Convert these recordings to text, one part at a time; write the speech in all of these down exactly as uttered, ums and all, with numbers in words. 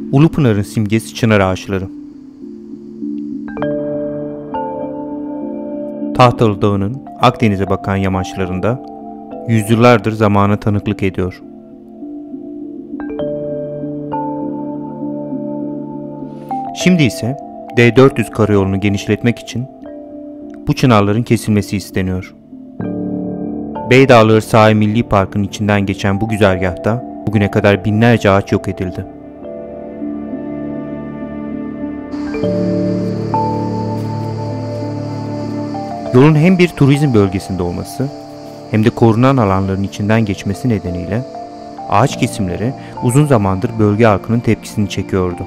Ulupınar'ın simgesi çınar ağaçları. Tahtalı Dağı'nın Akdeniz'e bakan yamaçlarında yüzyıllardır zamana tanıklık ediyor. Şimdi ise D dört yüz karayolunu genişletmek için bu çınarların kesilmesi isteniyor. Beydağları Sahil Milli Parkı'nın içinden geçen bu güzergahta bugüne kadar binlerce ağaç yok edildi. Yolun hem bir turizm bölgesinde olması hem de korunan alanların içinden geçmesi nedeniyle ağaç kesimleri uzun zamandır bölge halkının tepkisini çekiyordu.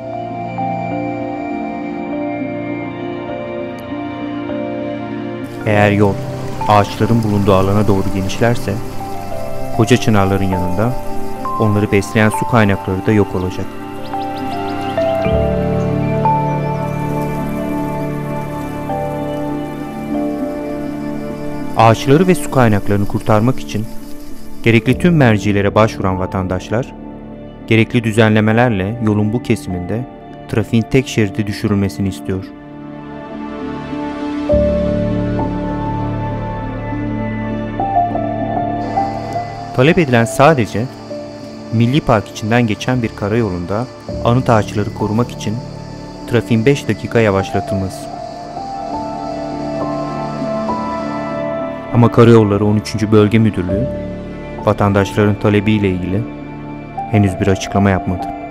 Eğer yol ağaçların bulunduğu alana doğru genişlerse, koca çınarların yanında onları besleyen su kaynakları da yok olacak. Ağaçları ve su kaynaklarını kurtarmak için gerekli tüm mercilere başvuran vatandaşlar, gerekli düzenlemelerle yolun bu kesiminde trafiğin tek şeridi düşürülmesini istiyor. Talep edilen sadece Milli Park içinden geçen bir karayolunda anıt ağaçları korumak için trafiğin beş dakika yavaşlatılması. Ama Karayolları on üçüncü Bölge Müdürlüğü vatandaşların talebiyle ilgili henüz bir açıklama yapmadı.